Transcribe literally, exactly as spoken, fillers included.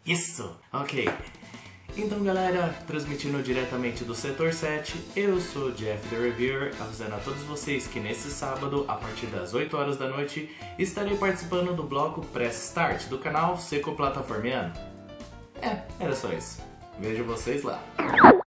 Isso! Ok. Então galera, transmitindo diretamente do Setor sete, eu sou o Jeff The Reviewer, avisando a todos vocês que nesse sábado, a partir das oito horas da noite, estarei participando do bloco Press Start do canal Seco Plataformiano. É, era só isso. Vejo vocês lá.